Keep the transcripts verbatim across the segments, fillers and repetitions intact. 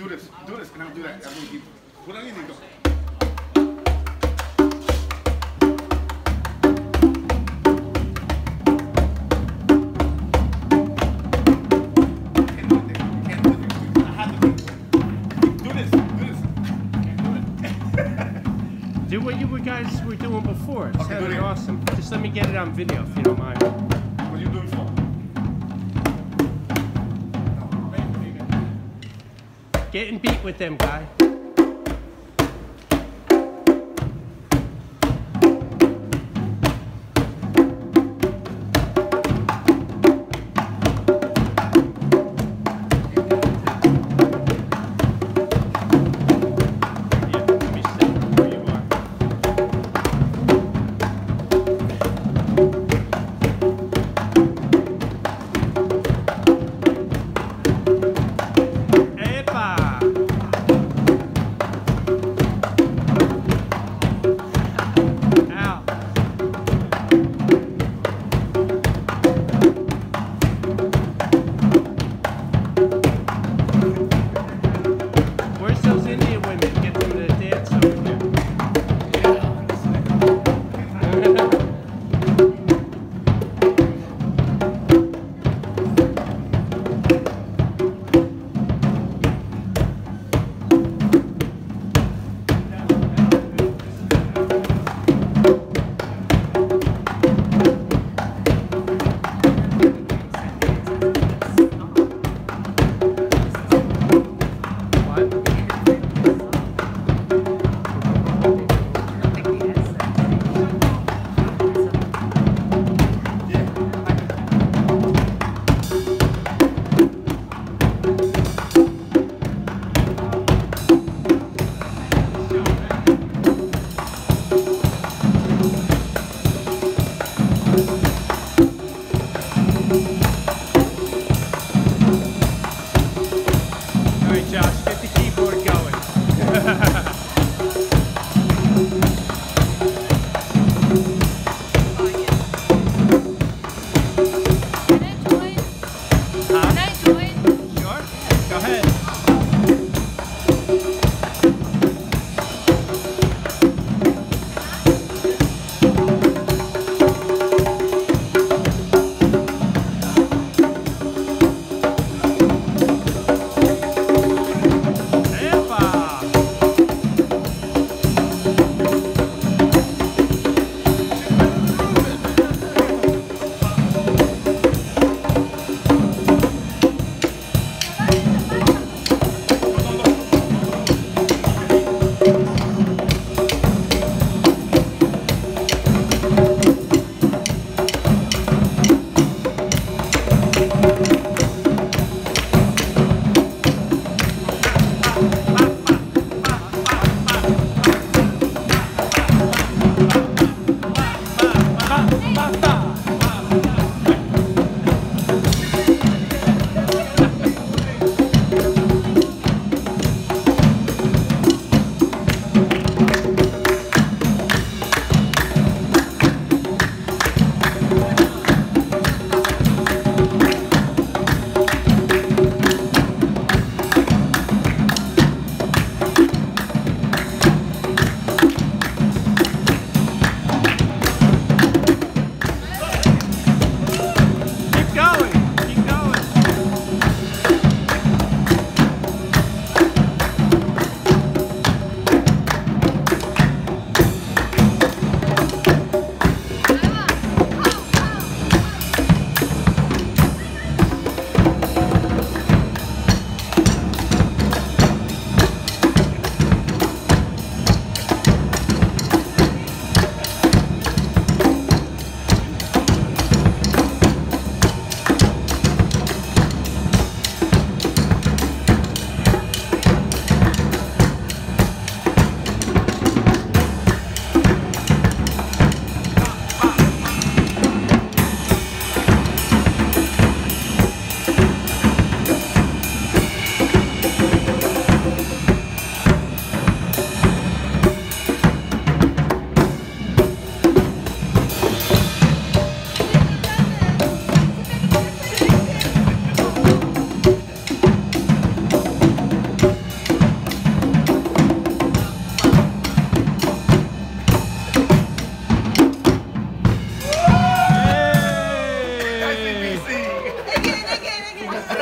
Do this, do this, and I'll do that. I'm gonna keep. Put on your knee, go. Do what you guys were doing before. It Okay, sounded awesome. Just let me get it on video if you don't mind. What are you doing for? Getting beat with them, guy.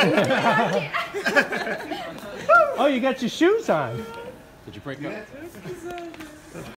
Oh, you got your shoes on. Did you break up?